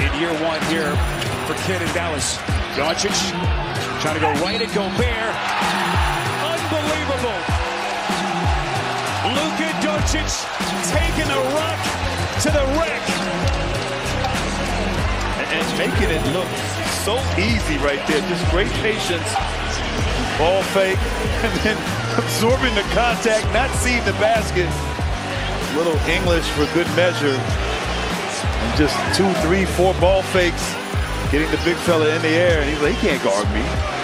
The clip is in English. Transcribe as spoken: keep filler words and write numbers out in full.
in year one here for Kidd in Dallas. Doncic trying to go right at Gobert. Unbelievable. Luka Doncic taking the rock to the wreck. And making it look so easy right there. Just great patience. Ball fake. And then absorbing the contact, not seeing the basket. Little English for good measure. And just two, three, four ball fakes. Getting the big fella in the air. And he's like, he can't guard me.